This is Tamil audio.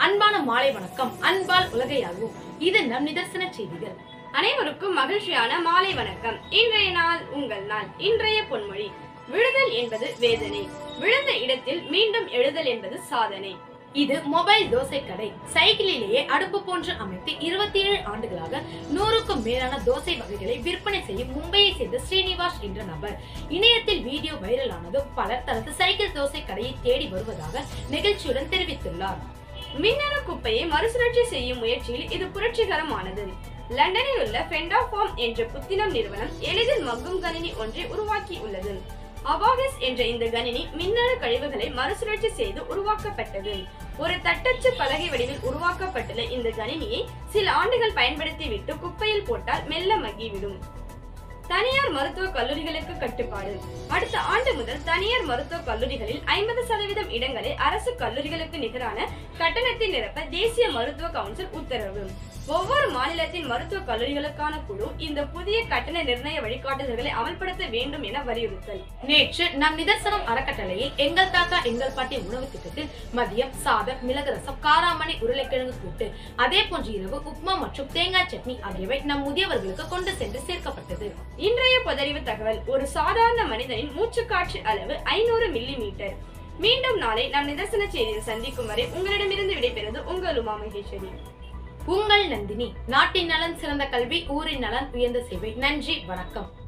அன்பான மாலை வணக்கம். அன்பால் உலகையாகும். இது நம் நிதர்சன செய்திகள். அனைவருக்கும் மகிழ்ச்சியான மாலை வணக்கம். இன்றைய நாள் உங்கள் நாள். இன்றைய பொன்மொழி: விழுதல் என்பது வேதனை, விழுந்த இடத்தில் மீண்டும் எழுதல் என்பது சாதனை. இது மொபைல் தோசை கடை. சைக்கிளிலேயே அடுப்பு போன்று அமைத்து 27 ஆண்டுகளாக 100க்கும் மேலான தோசை வகைகளை விற்பனை செய்யும் மும்பையை சேர்ந்த ஸ்ரீனிவாஸ் என்ற நபர் இணையத்தில் வீடியோ வைரலானது பலர் தனது சைக்கிள் தோசை கடையை தேடி வருவதாக நெகிழ்ச்சியுடன் தெரிவித்துள்ளார். மின்னணு குப்பையை மறுசுழற்சி செய்யும் முயற்சியில் இது புரட்சிகரமானது. லண்டனில் உள்ள ஃபெண்டாஃபார்ம் என்ற புத்தினம் நிறுவனம் எளிதில் மக்கும் கணினி ஒன்றை உருவாக்கியுள்ளது. அபாகஸ் என்ற இந்த கணினி மின்னணு கழிவுகளை மறுசுழற்சி செய்து உருவாக்கப்பட்டது. ஒரு தட்டச்சு பலகை வடிவில் உருவாக்கப்பட்டுள்ள இந்த கணினியை சில ஆண்டுகள் பயன்படுத்திவிட்டு குப்பையில் போட்டால் மெல்ல மக்கிவிடும். தனியார் மருத்துவக் கல்லூரிகளுக்கு கட்டுப்பாடு. அடுத்த ஆண்டு முதல் தனியார் மருத்துவக் கல்லூரிகளில் 50% இடங்களை அரசு கல்லூரிகளுக்கு நிகரான கட்டணத்தில் நிரப்ப தேசிய மருத்துவ கவுன்சில் உத்தரவு. ஒவ்வொரு மாநிலத்தின் மருத்துவக் கல்லூரிகளுக்கான குழு இந்த புதிய கட்டண நிர்ணய வழிகாட்டுதல்களை அமல்படுத்த வேண்டும் என வலியுறுத்தல். நேற்று நம் நிதர்சனம் அறக்கட்டளையில் எங்கள் தாத்தா எங்கள் பாட்டி உணவு திட்டத்தில் மதியம் சாதம், மிளகு ரசம், காராமணி, உருளைக்கிழங்கு கூட்டு, அதே போன்று இரவு உப்மா மற்றும் தேங்காய் சட்னி ஆகியவை நம் முதியவர்களுக்கு கொண்டு சென்று சேர்க்கப்பட்டது. இன்றைய பொதறிவு தகவல்: ஒரு சாதாரண மனிதனின் மூச்சுக்காற்று அளவு 500 மில்லிமீட்டர். மீண்டும் நாளை நம் நிதர்சன செய்தியில் சந்திக்கும் வரை உங்களிடமிருந்து விடைபெறுவது உங்கள் உமா மகேஸ்வரி. உங்கள் நந்தினி. நாட்டின் நலன் சிறந்த கல்வி, ஊரின் நலன் உயர்ந்த சேவை. நன்றி, வணக்கம்.